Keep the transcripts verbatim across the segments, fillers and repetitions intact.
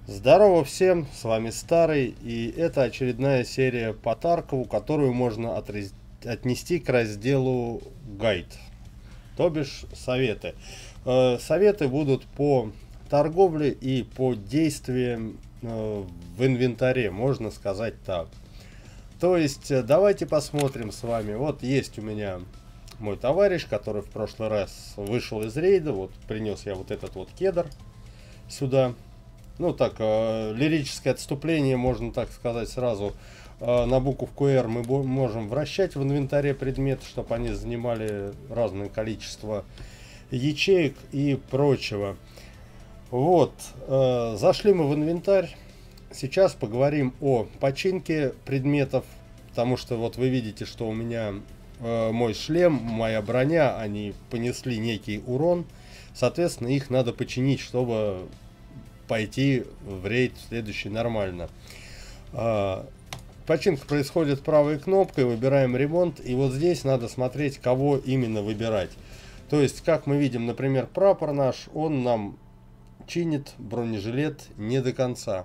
Здорово всем, с вами Старый, и это очередная серия по Таркову, которую можно отрез- отнести к разделу гайд, то бишь советы. Э, Советы будут по торговле и по действиям э, в инвентаре, можно сказать так. То есть, э, давайте посмотрим с вами. Вот есть у меня мой товарищ, который в прошлый раз вышел из рейда, вот принес я вот этот вот кедр сюда. Ну так, э, лирическое отступление, можно так сказать сразу. Э, на буковку R мы можем вращать в инвентаре предметы, чтобы они занимали разное количество ячеек и прочего. Вот, э, зашли мы в инвентарь. Сейчас поговорим о починке предметов, потому что вот вы видите, что у меня э, мой шлем, моя броня, они понесли некий урон. Соответственно, их надо починить, чтобы пойти в рейд следующий нормально. А, починка происходит правой кнопкой, выбираем ремонт, и вот здесь надо смотреть, кого именно выбирать. То есть, как мы видим, например, прапор наш, он нам чинит бронежилет не до конца.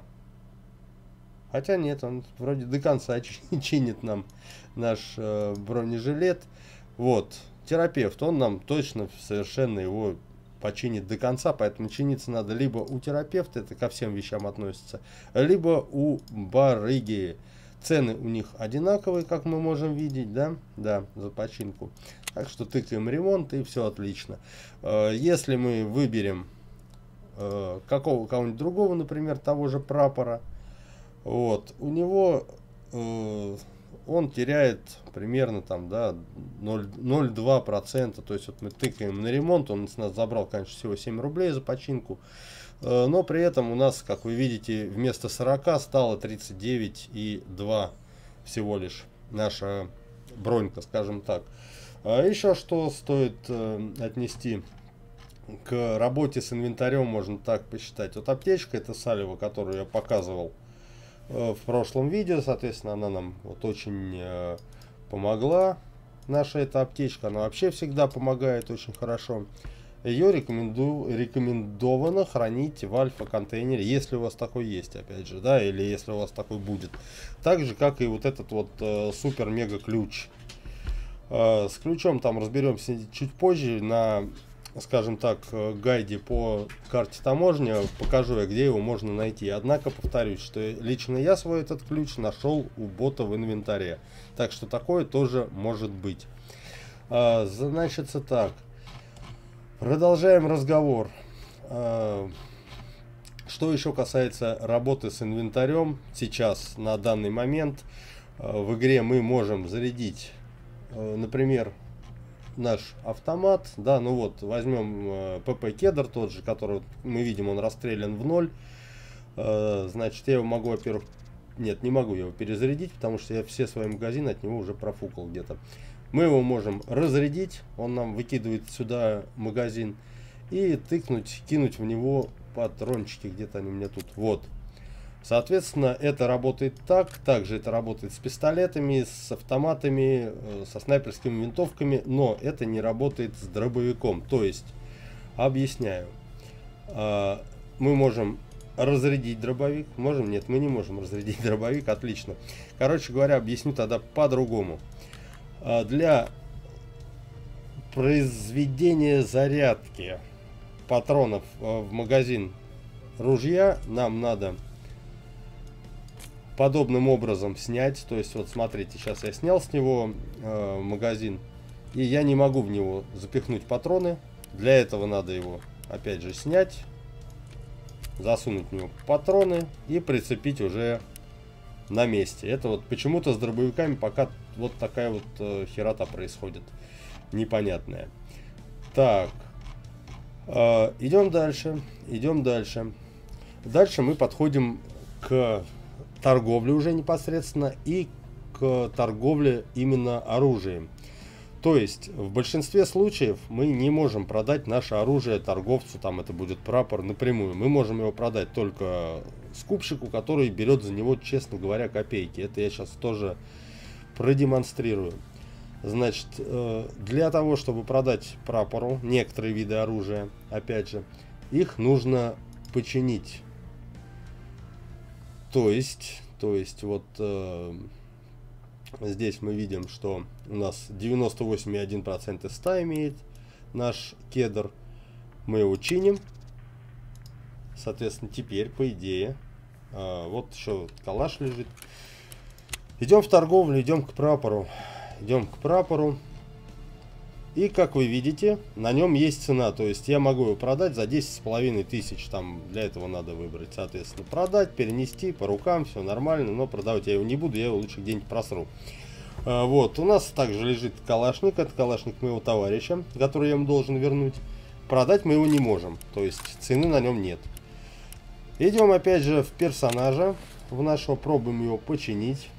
Хотя нет, он вроде до конца чинит нам наш э, бронежилет. Вот, терапевт, он нам точно совершенно его починит до конца, поэтому чиниться надо либо у терапевта, это ко всем вещам относится, либо у барыги. Цены у них одинаковые, как мы можем видеть, да, да, за починку. Так что тыкаем ремонт, и все отлично. Если мы выберем какого кого-нибудь другого, например, того же прапора, вот, у него он теряет примерно там, да, ноль целых два десятых процента. То есть вот мы тыкаем на ремонт, он с нас забрал, конечно, всего семь рублей за починку. Но при этом у нас, как вы видите, вместо сорока стало тридцать девять и два всего лишь наша бронька, скажем так. Еще что стоит отнести к работе с инвентарем, можно так посчитать. Вот аптечка, это салево, которую я показывал в прошлом видео, соответственно, она нам вот очень э, помогла. Наша эта аптечка, она вообще всегда помогает очень хорошо. Ее рекоменду, рекомендовано хранить в альфа-контейнере, если у вас такой есть, опять же, да, или если у вас такой будет. Так же, как и вот этот вот э, супер-мега-ключ. Э, с ключом там разберемся чуть позже на, скажем так, гайде по карте таможня, покажу я, где его можно найти. Однако повторюсь, что лично я свой этот ключ нашел у бота в инвентаре. Так что такое тоже может быть. А, значится так. Продолжаем разговор. А, что еще касается работы с инвентарем, сейчас на данный момент а, в игре мы можем зарядить, а, например, наш автомат, да, ну вот, возьмем э, ПП Кедр тот же, который мы видим, он расстрелян в ноль. Э, значит, я его могу, во-первых, нет, не могу его перезарядить, потому что я все свои магазины от него уже профукал где-то. Мы его можем разрядить, он нам выкидывает сюда магазин, и тыкнуть, кинуть в него патрончики, где-то они у меня тут, вот. Соответственно, это работает так, также это работает с пистолетами, с автоматами, со снайперскими винтовками, но это не работает с дробовиком. То есть, объясняю, мы можем разрядить дробовик, можем, нет, мы не можем разрядить дробовик, отлично. Короче говоря, объясню тогда по-другому. Для произведения зарядки патронов в магазин ружья нам надо подобным образом снять. То есть вот смотрите, сейчас я снял с него э, магазин, и я не могу в него запихнуть патроны. Для этого надо его опять же снять, засунуть в него патроны и прицепить уже на месте. Это вот почему-то с дробовиками пока вот такая вот э, херота происходит непонятная. Так, э, идем дальше, идем дальше. Дальше мы подходим к торговле уже непосредственно и к торговле именно оружием. То есть в большинстве случаев мы не можем продать наше оружие торговцу, там это будет прапор, напрямую. Мы можем его продать только скупщику, который берет за него, честно говоря, копейки. Это я сейчас тоже продемонстрирую. Значит, для того, чтобы продать прапору некоторые виды оружия, опять же, их нужно починить. То есть, то есть вот э, здесь мы видим, что у нас девяносто восемь и один десятых процента из ста имеет наш кедр. Мы его чиним. Соответственно, теперь, по идее, э, вот еще калаш лежит. Идем в торговлю, идем к прапору. Идем к прапору. И, как вы видите, на нем есть цена. То есть я могу его продать за десять с половиной тысяч. Там для этого надо выбрать, соответственно, продать, перенести по рукам, все нормально. Но продавать я его не буду, я его лучше где-нибудь просру. А, вот, у нас также лежит калашник. Это калашник моего товарища, который я ему должен вернуть. Продать мы его не можем. То есть цены на нем нет. Идем опять же в персонажа. В нашего пробуем его починить.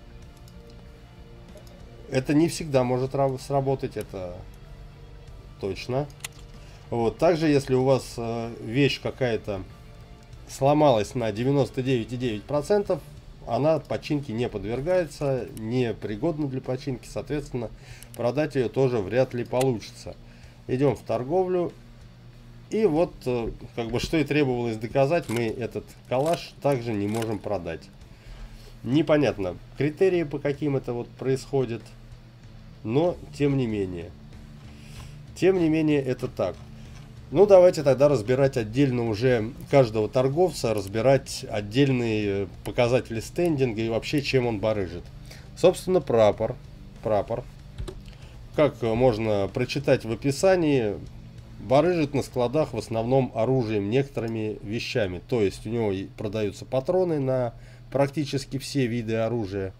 Это не всегда может сработать, это точно. Вот. Также, если у вас э, вещь какая-то сломалась на девяносто девять и девять десятых процента, она починке не подвергается, не пригодна для починки, соответственно, продать ее тоже вряд ли получится. Идем в торговлю. И вот, э, как бы, что и требовалось доказать, мы этот калаш также не можем продать. Непонятно критерии, по каким это вот происходит. Но, тем не менее. Тем не менее, это так. Ну, давайте тогда разбирать отдельно уже каждого торговца, разбирать отдельные показатели стендинга и вообще, чем он барыжит. Собственно, прапор. Прапор. Как можно прочитать в описании, барыжит на складах в основном оружием, некоторыми вещами. То есть, у него продаются патроны на практически все виды оружия.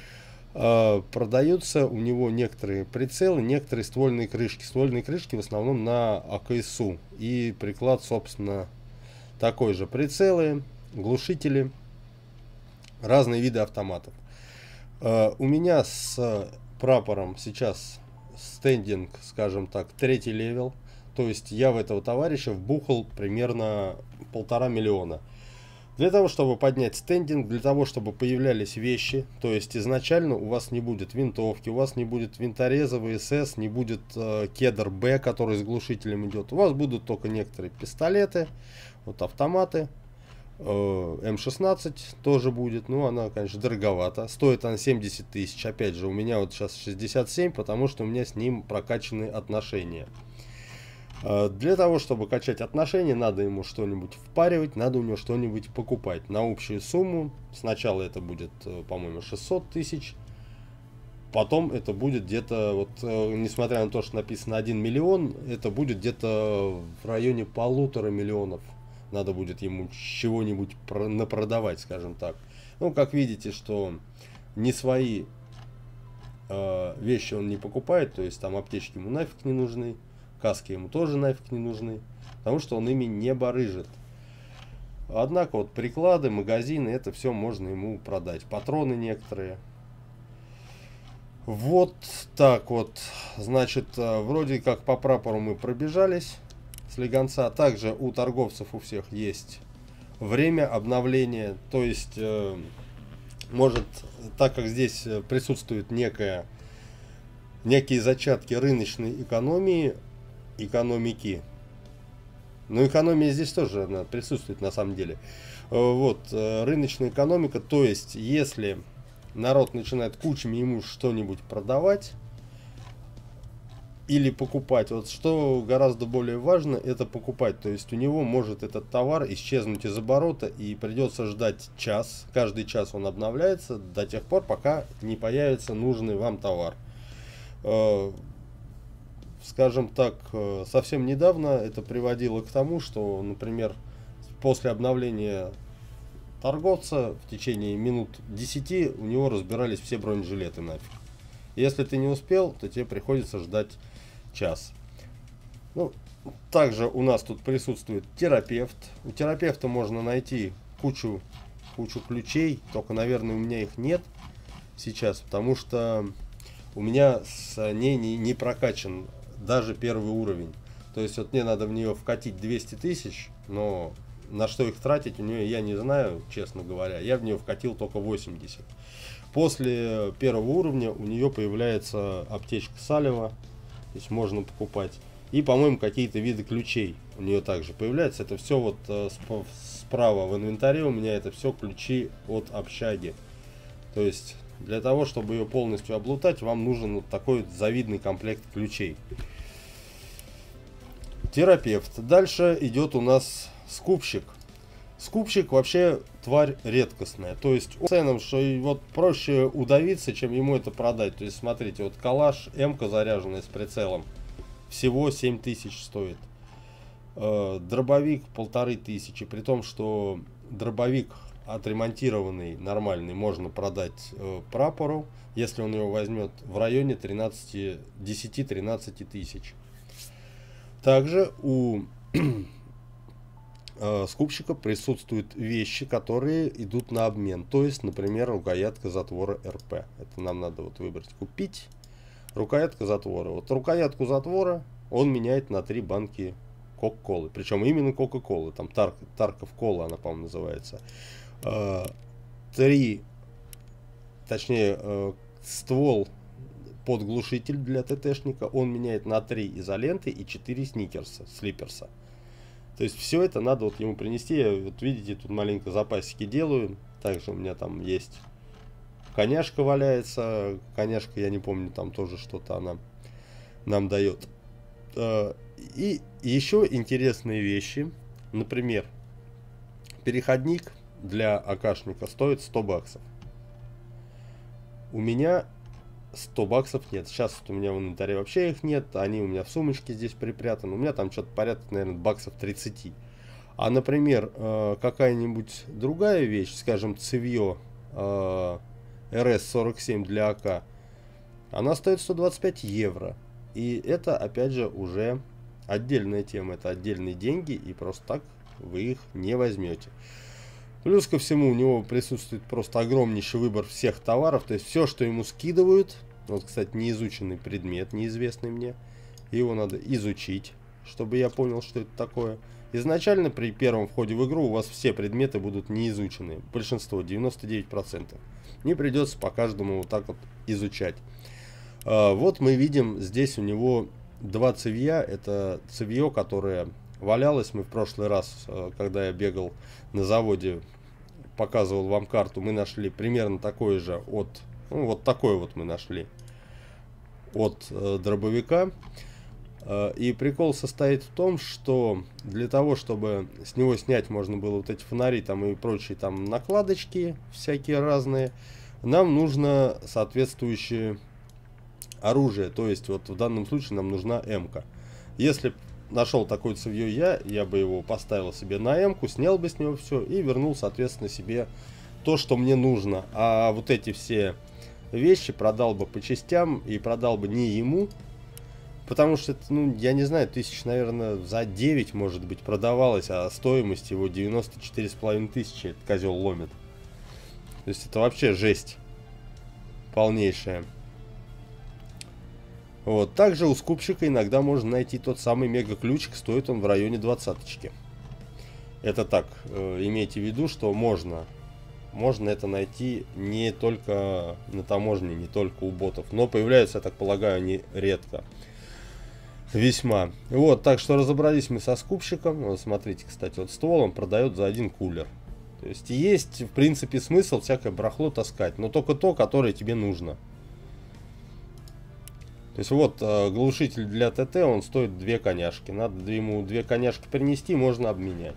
Продаются у него некоторые прицелы, некоторые ствольные крышки. Ствольные крышки в основном на АКСУ. И приклад, собственно, такой же. Прицелы, глушители, разные виды автоматов. У меня с прапором сейчас стендинг, скажем так, третий левел. То есть я в этого товарища вбухал примерно полтора миллиона. Для того, чтобы поднять стендинг, для того, чтобы появлялись вещи, то есть изначально у вас не будет винтовки, у вас не будет винтореза, ВСС, не будет э, кедр Б, который с глушителем идет. У вас будут только некоторые пистолеты, вот автоматы, э, эм шестнадцать тоже будет, ну она, конечно, дороговата, стоит она семьдесят тысяч, опять же, у меня вот сейчас шестьдесят семь, потому что у меня с ним прокачаны отношения. Для того, чтобы качать отношения, надо ему что-нибудь впаривать, надо у него что-нибудь покупать на общую сумму. Сначала это будет, по-моему, шестьсот тысяч. Потом это будет где-то, вот, несмотря на то, что написано один миллион, это будет где-то в районе полутора миллионов. Надо будет ему чего-нибудь напродавать, скажем так. Ну, как видите, что не свои э, вещи он не покупает, то есть там аптечки ему нафиг не нужны. Каски ему тоже нафиг не нужны, потому что он ими не барыжит. Однако вот приклады, магазины, это все можно ему продать. Патроны некоторые. Вот так вот. Значит, вроде как по прапору мы пробежались с легонца. Также у торговцев у всех есть время обновления. То есть, может, так как здесь присутствует некая, некие зачатки рыночной экономии, экономики. Но экономия здесь тоже она присутствует на самом деле. Вот, рыночная экономика, то есть, если народ начинает кучами ему что-нибудь продавать или покупать, вот что гораздо более важно, это покупать. То есть, у него может этот товар исчезнуть из оборота и придется ждать час. Каждый час он обновляется до тех пор, пока не появится нужный вам товар. Скажем так, совсем недавно это приводило к тому, что, например, после обновления торговца в течение минут десяти у него разбирались все бронежилеты нафиг. Если ты не успел, то тебе приходится ждать час. Ну, также у нас тут присутствует терапевт. У терапевта можно найти кучу, кучу ключей, только, наверное, у меня их нет сейчас, потому что у меня с ней не, не прокачан даже первый уровень. То есть вот мне надо в нее вкатить двести тысяч, но на что их тратить у нее я не знаю, честно говоря. Я в нее вкатил только восемьдесят. После первого уровня у нее появляется аптечка Салева, то есть можно покупать. И, по-моему, какие-то виды ключей. у нее также появляется. Это все вот э, справа в инвентаре у меня это все ключи от общаги. То есть для того, чтобы ее полностью облутать, вам нужен вот такой вот завидный комплект ключей. Терапевт. Дальше идет у нас скупщик. Скупщик вообще тварь редкостная. То есть ценам, что вот проще удавиться, чем ему это продать. То есть смотрите, вот калаш М-ка заряженная с прицелом всего семь тысяч стоит. Э, дробовик полторы тысячи. При том, что дробовик отремонтированный, нормальный, можно продать э, прапору, если он его возьмет в районе десяти-тринадцати тысяч. Также у э, скупщика присутствуют вещи, которые идут на обмен. То есть, например, рукоятка затвора эр пэ. Это нам надо вот выбрать, купить. Рукоятка затвора. Вот рукоятку затвора он меняет на три банки Кока-Колы. Причем именно Кока-Колы. Там Тарк, Тарков Кола она, по-моему, называется. Э, три, точнее, э, ствол под глушитель для ТТшника он меняет на три изоленты и четыре сникерса, слиперса. То есть все это надо вот ему принести. Я, вот видите, тут маленько запасики делаю. Также у меня там есть коняшка валяется. Коняшка, я не помню, там тоже что-то она нам дает. И еще интересные вещи. Например, переходник для АКшника стоит сто баксов. У меня сто баксов нет. Сейчас вот у меня в инвентаре вообще их нет. Они у меня в сумочке здесь припрятаны. У меня там что-то порядка, наверное, баксов тридцать. А, например, какая-нибудь другая вещь, скажем, цевье эр эс сорок семь для АК, она стоит сто двадцать пять евро. И это, опять же, уже отдельная тема. Это отдельные деньги, и просто так вы их не возьмете. Плюс ко всему у него присутствует просто огромнейший выбор всех товаров. То есть все, что ему скидывают. Вот, кстати, неизученный предмет, неизвестный мне. Его надо изучить, чтобы я понял, что это такое. Изначально при первом входе в игру у вас все предметы будут неизучены. Большинство, девяносто девять процентов. Не придется по каждому вот так вот изучать. А, вот мы видим здесь у него два цевья. Это цевье, которое валялось. Мы в прошлый раз, когда я бегал на заводе, показывал вам карту, мы нашли примерно такое же от, ну, вот такое вот мы нашли от э, дробовика. Э, и прикол состоит в том, что для того, чтобы с него снять можно было вот эти фонари там и прочие там накладочки всякие разные, нам нужно соответствующее оружие. То есть вот в данном случае нам нужна М-ка. Если нашел такое цевье я, я бы его поставил себе на М-ку, снял бы с него все и вернул, соответственно, себе то, что мне нужно. А вот эти все вещи продал бы по частям и продал бы не ему, потому что, ну, я не знаю, тысяч, наверное, за девять, может быть, продавалось, а стоимость его девяносто четыре с половиной тысячи этот козел ломит. То есть это вообще жесть полнейшая. Вот. Также у скупщика иногда можно найти тот самый мега-ключик, стоит он в районе двадцаточки. Это так, э, имейте в виду, что можно, можно это найти не только на таможне, не только у ботов, но появляются, я так полагаю, они редко. Весьма. Вот, так что разобрались мы со скупщиком. Вот, смотрите, кстати, вот ствол он продает за один кулер. То есть есть, в принципе, смысл всякое барахло таскать, но только то, которое тебе нужно. То есть вот э, глушитель для ТТ, он стоит две коняшки. Надо ему две коняшки принести, можно обменять.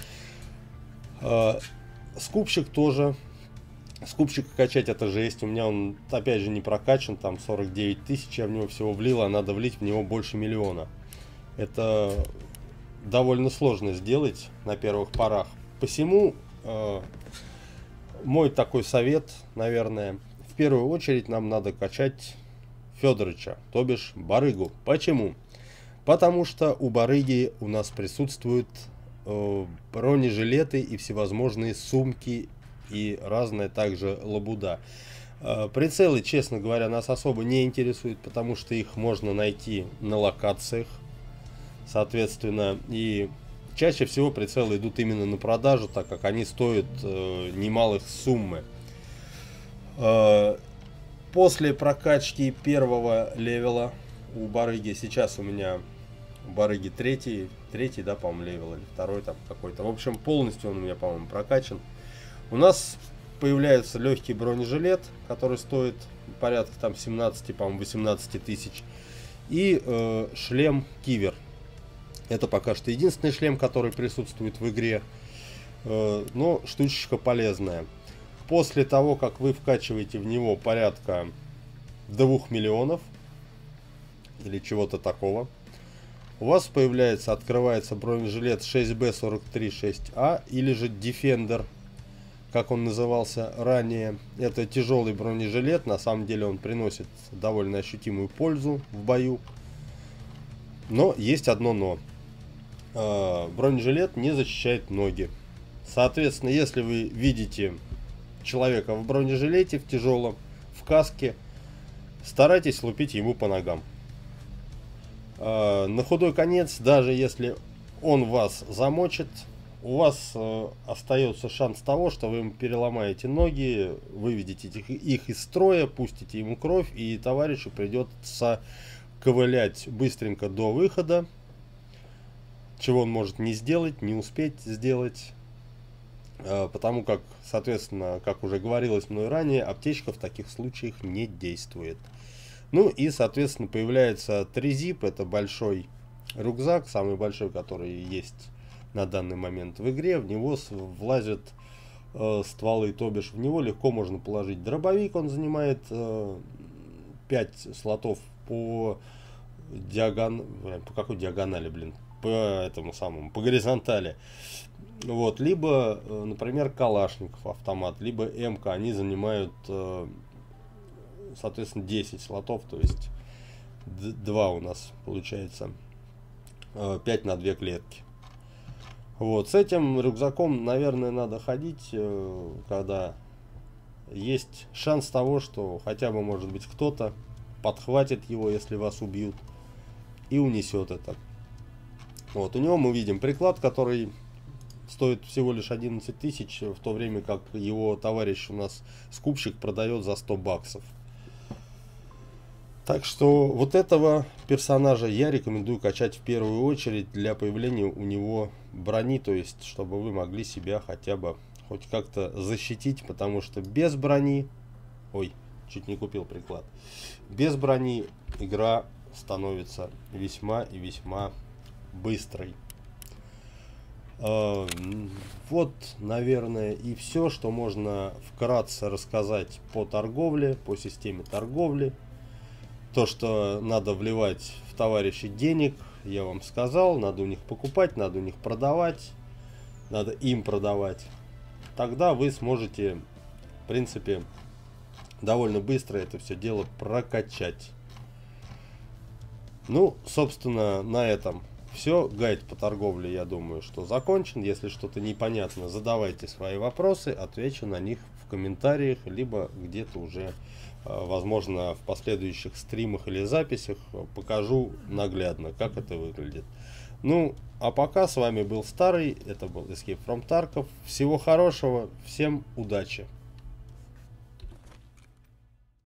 Э, скупщик тоже. Скупщик качать это жесть. У меня он, опять же, не прокачан. Там сорок девять тысяч я в него всего влил, а надо влить в него больше миллиона. Это довольно сложно сделать на первых порах. Посему э, мой такой совет, наверное, в первую очередь нам надо качать Федорыча, то бишь барыгу. Почему? Потому что у барыги у нас присутствуют э, бронежилеты и всевозможные сумки и разная также лабуда. Э, прицелы, честно говоря, нас особо не интересуют, потому что их можно найти на локациях, соответственно, и чаще всего прицелы идут именно на продажу, так как они стоят э, немалых суммы. Э, После прокачки первого левела у барыги, сейчас у меня барыги третий, третий, да, по-моему, левел, или второй там какой-то. В общем, полностью он у меня, по-моему, прокачан. У нас появляется легкий бронежилет, который стоит порядка там семнадцати, по-моему, восемнадцати тысяч. И э, шлем Кивер. Это пока что единственный шлем, который присутствует в игре. Э, но штучка полезная. После того, как вы вкачиваете в него порядка двух миллионов или чего-то такого, у вас появляется, открывается бронежилет шесть бэ сорок три шесть а или же Defender, как он назывался ранее. Это тяжелый бронежилет, на самом деле он приносит довольно ощутимую пользу в бою. Но есть одно но. Бронежилет не защищает ноги. Соответственно, если вы видите человека в бронежилете, в тяжелом, в каске, старайтесь лупить ему по ногам. На худой конец, даже если он вас замочит, у вас э, остается шанс того, что вы ему переломаете ноги, выведете их, их из строя, пустите ему кровь, и товарищу придется ковылять быстренько до выхода, чего он может не сделать, не успеть сделать, э, потому как, соответственно, как уже говорилось мной ранее, аптечка в таких случаях не действует. Ну и, соответственно, появляется три зип, это большой рюкзак, самый большой, который есть на данный момент в игре. В него влазят э, стволы, то бишь в него легко можно положить дробовик. Он занимает э, пять слотов по диагон... по какой диагонали, блин, по этому самому, по горизонтали. Вот, либо, э, например, Калашников автомат, либо МК, они занимают, э, соответственно, десять слотов, то есть два у нас получается, э, пять на две клетки. Вот, с этим рюкзаком, наверное, надо ходить, когда есть шанс того, что хотя бы, может быть, кто-то подхватит его, если вас убьют, и унесет это. Вот, у него мы видим приклад, который стоит всего лишь одиннадцать тысяч, в то время как его товарищ у нас, скупщик, продает за сто баксов. Так что вот этого персонажа я рекомендую качать в первую очередь для появления у него брони, то есть чтобы вы могли себя хотя бы хоть как-то защитить, потому что без брони, ой, чуть не купил приклад, без брони игра становится весьма и весьма быстрой. Вот, наверное, и все, что можно вкратце рассказать по торговле, по системе торговли. То, что надо вливать в товарищей денег, я вам сказал. Надо у них покупать, надо у них продавать, надо им продавать. Тогда вы сможете, в принципе, довольно быстро это все дело прокачать. Ну, собственно, на этом все. Гайд по торговле, я думаю, что закончен. Если что-то непонятно, задавайте свои вопросы, отвечу на них в комментариях, либо где-то уже, возможно, в последующих стримах или записях покажу наглядно, как это выглядит. Ну, а пока с вами был Старый, это был Escape from Tarkov. Всего хорошего, всем удачи!